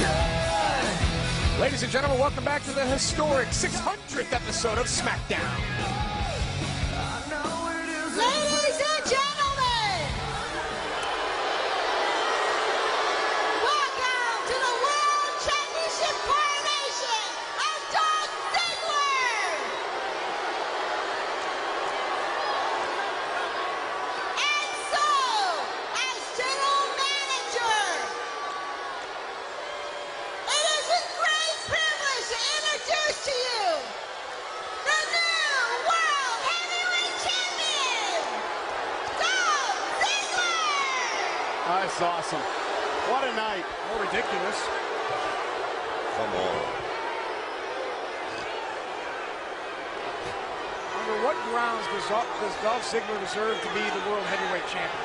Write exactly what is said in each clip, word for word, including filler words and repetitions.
Ladies and gentlemen, welcome back to the historic six hundredth episode of SmackDown. Ladies and gentlemen, welcome to the World Championship coronation of Dolph Ziggler. And so, as General Manager, it is with great privilege to introduce to you the new World Heavyweight Champion, Dolph Ziggler! Oh, that's awesome. What a night. Oh, ridiculous. Come on. Under what grounds does Dolph, does Dolph Ziggler deserve to be the World Heavyweight Champion?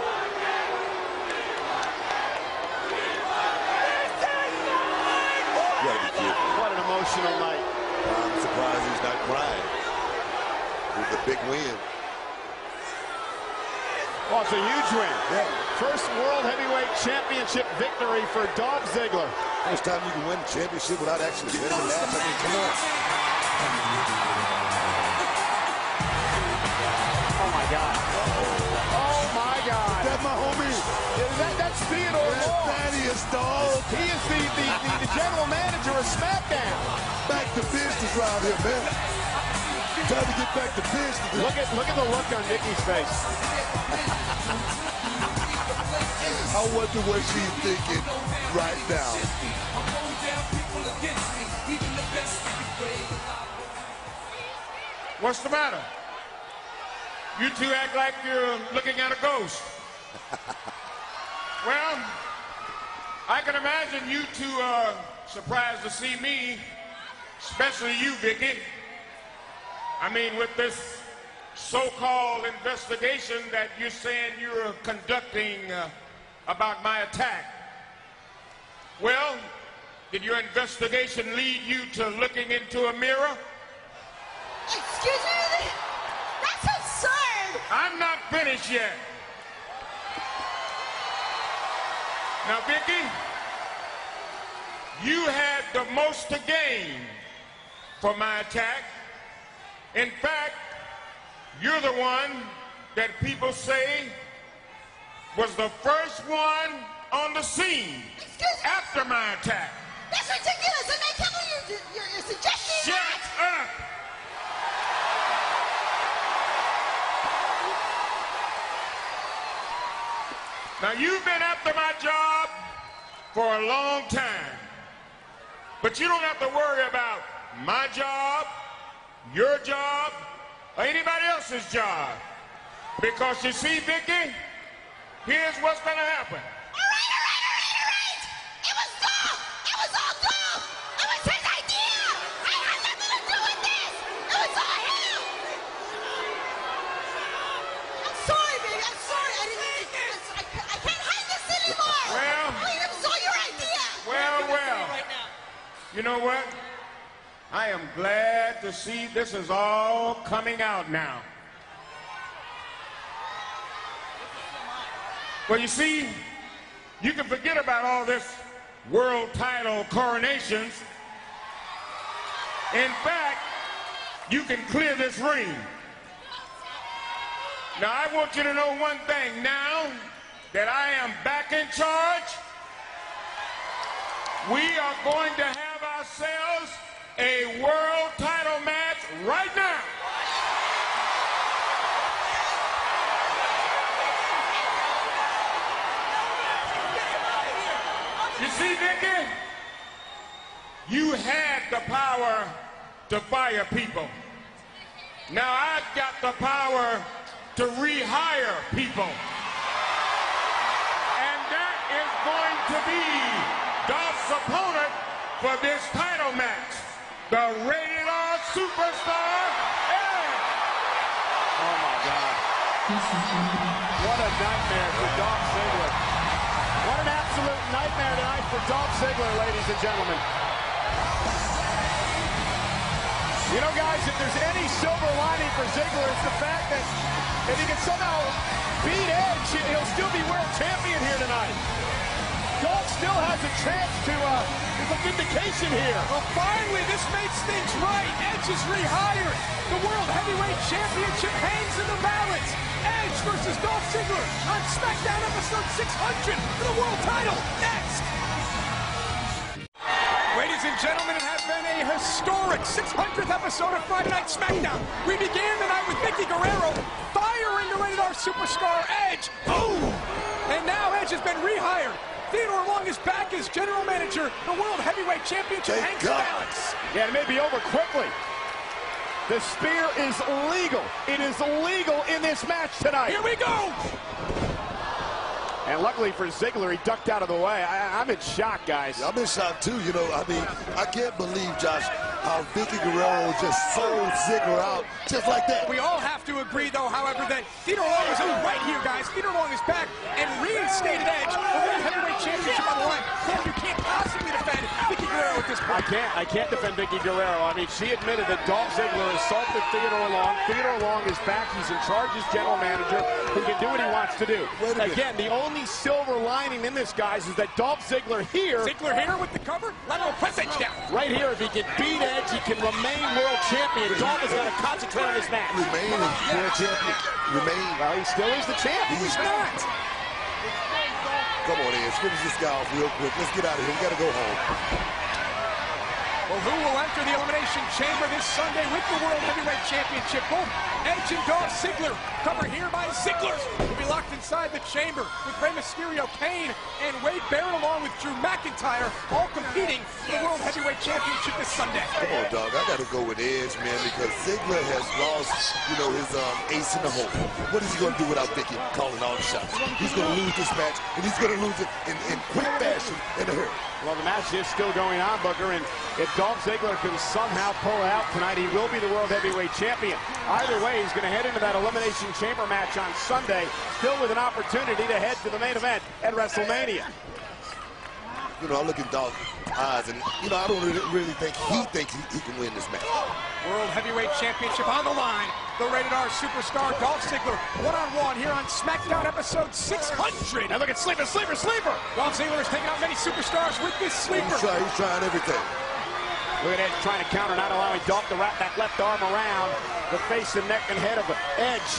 You gotta be kidding. What an emotional night. I'm surprised he's not crying. It was a big win. Well, it's a huge win. Yeah. First World Heavyweight Championship victory for Dolph Ziggler. First time you can win a championship without actually winning the match. I mean, come on. Oh, my God. Oh, my God. That's my homie. That, that's Theodore That's Long. Thaddeus, dog. He is the, the, the, the general manager of SmackDown. Back to business around here, man. Trying to get back to business. Look at, look at the look on Nikki's face. I wonder what she's thinking right now. What's the matter? You two act like you're looking at a ghost. Well, I can imagine you two are surprised to see me, especially you, Vicky. I mean, with this so-called investigation that you're saying you're conducting uh, about my attack. Well, did your investigation lead you to looking into a mirror? Excuse me? That's absurd! I'm not finished yet. Now, Vicky, you had the most to gain for my attack. In fact, you're the one that people say was the first one on the scene Excuse me? after my attack. That's ridiculous! And they tell me you're, you're, you're suggesting Shut that! up! Now, you've been after my job for a long time, but you don't have to worry about my job, your job, or anybody else's job. Because you see, Vicky, here's what's going to happen. All right, all right, all right, all right! It was Dolph! It was all Dolph! It was his idea! I had nothing to do with this! It was all him! I'm sorry, baby. I'm sorry. I didn't think this. I, ca- I can't hide this anymore! Well- I mean, it was all your idea! Well, well, you know what? I am glad to see this is all coming out now. Well, you see, you can forget about all this world title coronations. In fact, you can clear this ring. Now, I want you to know one thing now that I am back in charge. We are going to have ourselves a world title match right now. You see, Vicky, you had the power to fire people. Now I've got the power to rehire people. And that is going to be Dolph's opponent for this title match, the rated R superstar, Edge. Oh, my God. What a nightmare for Dolph Ziggler. What an absolute nightmare tonight for Dolph Ziggler, ladies and gentlemen. You know, guys, if there's any silver lining for Ziggler, it's the fact that if he can somehow beat Edge, he'll still be world champion here tonight. Dolph's still has a chance to, uh, there's a vindication here. Well, finally, this makes things right. Edge is rehired. The World Heavyweight Championship hangs in the balance. Edge versus Dolph Ziggler on SmackDown episode six hundred for the world title. Next. Ladies and gentlemen, it has been a historic six hundredth episode of Friday Night SmackDown. We began the night with Vickie Guerrero firing the Rated R superstar Edge. Boom! And now Edge has been rehired. Theodore Long is back as general manager. The World Heavyweight Championship Thank hangs in God. balance. Yeah, it may be over quickly. The spear is legal. It is legal in this match tonight. Here we go! And luckily for Ziggler, he ducked out of the way. I, I'm in shock, guys. I'm in shock, too. You know, I mean, I can't believe, Josh, how Vickie Guerrero just sold Ziggler out just like that. We all have to agree, though, however, that Theodore Long is right here, guys. Theodore Long is back and reinstated Edge. The World Heavyweight Championship on the line. Cole, you can't possibly defend Vickie Guerrero at this point. I can't. I can't defend Vickie Guerrero. I mean, she admitted that Dolph Ziggler assaulted Theodore Long. Theodore Long is back. He's in charge as general manager. He can do what he wants to do. Wait a minute. Again, the only silver lining in this, guys, is that Dolph Ziggler here, Ziggler here with the cover. Lateral press Edge down. right here, if he can beat Edge, he can remain world champion. Dolph is going to concentrate on this match. Remain world champion. Remain. Well, he still is the champ. He's not. Come on, Edge. Finish this guy off real quick. Let's get out of here. We got to go home. Well, who will enter the Elimination Chamber this Sunday with the World Heavyweight Championship? Both Edge and Dolph Ziggler, cover here by Ziggler, will be locked inside the chamber with Rey Mysterio, Kane, and Wade Barrett along with Drew McIntyre, all competing for the World Heavyweight Championship this Sunday. Come on, dog. I got to go with Edge, man, because Ziggler has lost, you know, his um, ace in the hole. What is he going to do without Vickie calling all the shots? He's going to lose this match, and he's going to lose it in, in quick fashion in a hurry. Well, the match is still going on, Booker, and if Dolph Ziggler can somehow pull it out tonight, he will be the World Heavyweight Champion. Either way, he's going to head into that Elimination Chamber match on Sunday, still with an opportunity to head to the main event at WrestleMania. You know, I look at Dolph's eyes, and, you know, I don't really, really think he thinks he, he can win this match. World Heavyweight Championship on the line. The Rated R superstar Dolph Ziggler, one-on-one here on SmackDown episode six hundred. Now look at Sleeper, Sleeper, Sleeper! Dolph Ziggler is taking out many superstars with this sleeper. He's trying, he's trying everything. Look at Edge trying to counter, not allowing Dolph to wrap that left arm around the face and neck and head of Edge.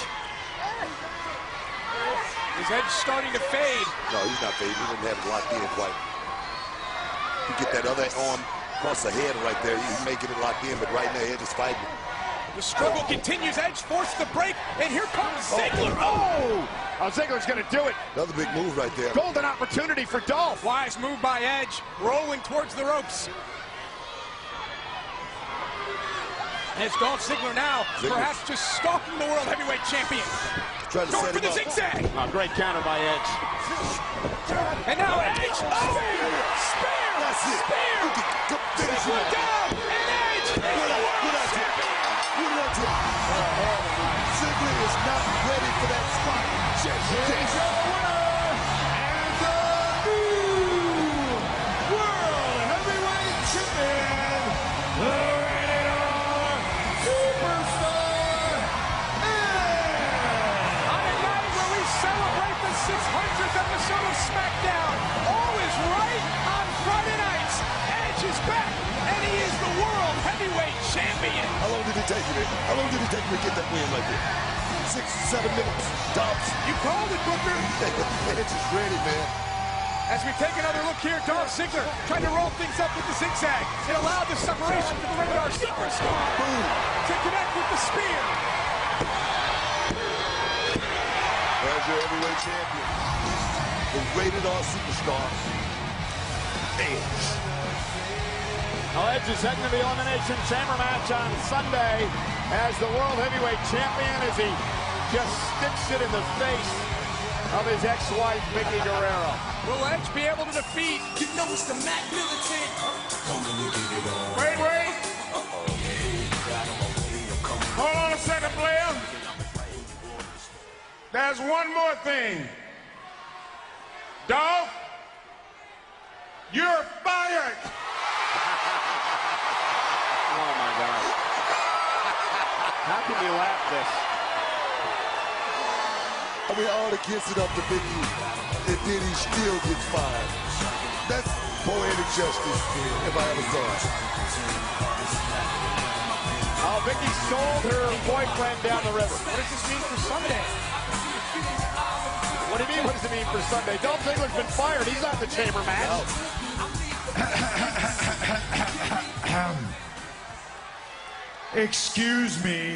Is Edge starting to fade? No, he's not fading. He didn't have it locked in quite. You get that other arm across the head right there. He's making it locked in, but right now Edge is fighting. The struggle continues. Edge forced the break, and here comes Ziggler. Oh! Oh, Ziggler's going to do it. Another big move right there. Golden opportunity for Dolph. Wise move by Edge, rolling towards the ropes. As Dolph Ziggler now, Ziggler. perhaps just stalking the World Heavyweight Champion. Trying to Going set for him the up. zigzag. Oh, great counter by Edge. And now Edge. Oh! Spear! That's it. Spear! You can go finish Ziggler it. down, and Edge is the Good world idea. champion. Good idea. Ziggler is not ready for that spot just yet. On a night where we celebrate the six hundredth episode of SmackDown, all is right on Friday nights. Edge is back, and he is the World Heavyweight Champion. How long did it take you? to- How long did it take you to get that win right there? Six, seven minutes. Tops. You called it, Booker. Edge is ready, man. As we take another look here, Dolph Ziggler trying to roll things up with the zigzag. It allowed the separation for the Rated R superstar Boom. to connect with the spear. As your heavyweight champion, the Rated R superstar, Edge. Now Edge is heading to the Elimination Chamber match on Sunday as the World Heavyweight Champion as he just sticks it in the face of his ex-wife, Vickie Guerrero. Will Edge be able to defeat? You know it's the Mac Militant. Wait, wait. Hold on a second, player. There's one more thing. Dolph, you're fired. Oh my God. How can you laugh this? I mean, all the kids it up to Vickie, and then he still gets fired. that's poetic justice if I ever saw it. Oh, Vicky sold her boyfriend down the river. What does this mean for Sunday? What do you mean, what does it mean for Sunday? Dolph Ziggler's been fired. He's not in the chamber match. Excuse me.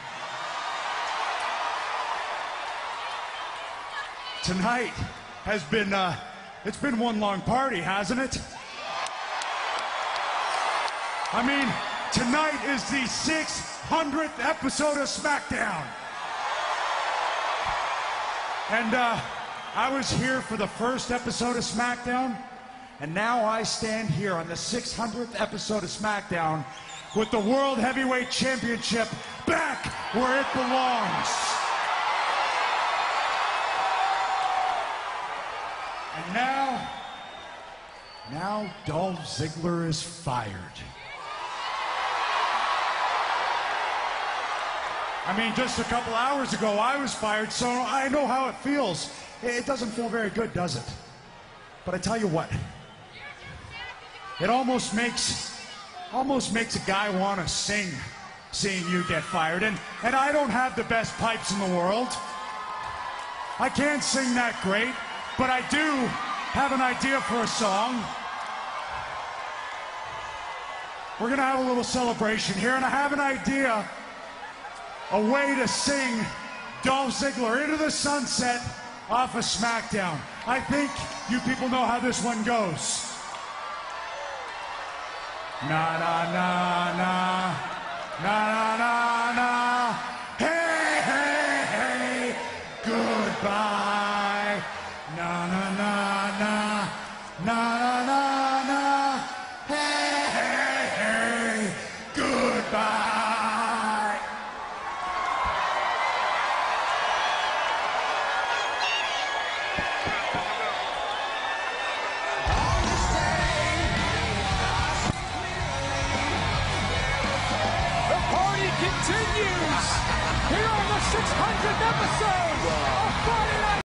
Tonight has been, uh, it's been one long party, hasn't it? I mean, tonight is the six hundredth episode of SmackDown. And uh, I was here for the first episode of SmackDown, and now I stand here on the six hundredth episode of SmackDown with the World Heavyweight Championship back where it belongs. And now, now Dolph Ziggler is fired. I mean, just a couple hours ago, I was fired, so I know how it feels. It doesn't feel very good, does it? But I tell you what, it almost makes, almost makes a guy want to sing, seeing you get fired. And, and I don't have the best pipes in the world. I can't sing that great, but I do have an idea for a song. We're gonna have a little celebration here, and I have an idea, a way to sing Dolph Ziggler into the sunset off of SmackDown. I think you people know how this one goes. Na na na na, na na na na, hey hey hey, goodbye. Na na na na, na na na na, hey hey hey, goodbye. Continues here on the six hundredth episode of Friday Night.